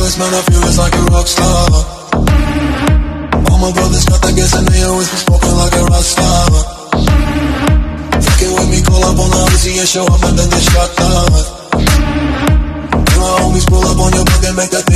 this man, I feel it's like a rock star. All my brothers got that gas and they always been smoking like a rock star. Fucking with me, call up on the Uzi and show up and then get shot down. My homies pull up on your block and make that